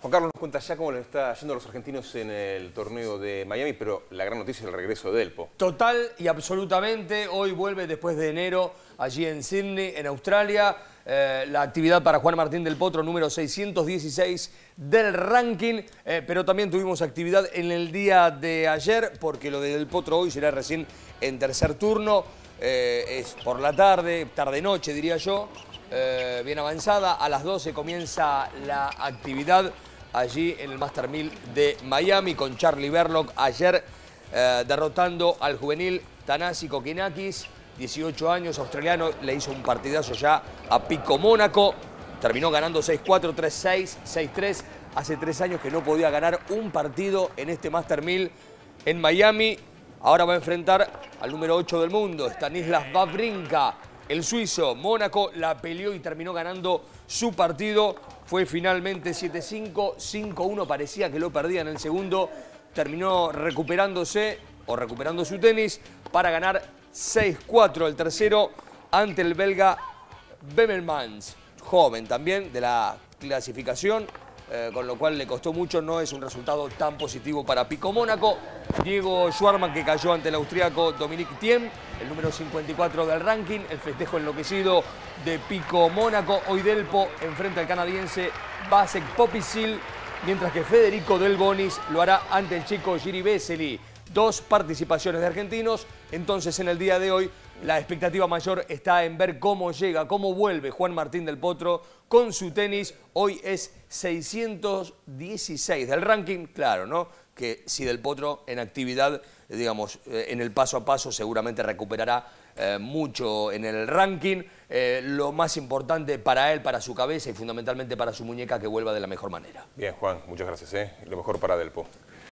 Juan Carlos nos cuenta ya cómo le está yendo a los argentinos en el torneo de Miami, pero la gran noticia es el regreso de Delpo. Total y absolutamente, hoy vuelve después de enero allí en Sydney, en Australia, la actividad para Juan Martín del Potro, número 616 del ranking, pero también tuvimos actividad en el día de ayer, porque lo de Del Potro hoy será recién en tercer turno, es por la tarde, tarde-noche diría yo, bien avanzada, a las 12 comienza la actividad allí en el Master 1000 de Miami con Charlie Berlock ayer derrotando al juvenil Thanasi Kokkinakis, 18 años, australiano, le hizo un partidazo ya a Pico Mónaco, terminó ganando 6-4, 3-6, 6-3, hace 3 años que no podía ganar un partido en este Master 1000 en Miami, ahora va a enfrentar al número 8 del mundo, Stanislas Wawrinka, el suizo. Mónaco la peleó y terminó ganando su partido. Fue finalmente 7-5, 5-1. Parecía que lo perdía en el segundo. Terminó recuperándose o recuperando su tenis para ganar 6-4 el tercero ante el belga Bemmelmans. Joven también de la clasificación, con lo cual le costó mucho. No es un resultado tan positivo para Pico Mónaco. Diego Schwartzman, que cayó ante el austríaco Dominic Thiem, el número 54 del ranking. El festejo enloquecido de Pico Mónaco. Hoy Delpo enfrenta al canadiense Vasek Popisil, mientras que Federico Del Bonis lo hará ante el checo Jiří Veselý. 2 participaciones de argentinos. Entonces, en el día de hoy, la expectativa mayor está en ver cómo llega, cómo vuelve Juan Martín del Potro con su tenis. Hoy es 616 del ranking, claro, ¿no? Que si Del Potro en actividad, digamos, en el paso a paso seguramente recuperará mucho en el ranking. Lo más importante para él, para su cabeza y fundamentalmente para su muñeca, que vuelva de la mejor manera. Bien, Juan, muchas gracias. Lo mejor para Delpo.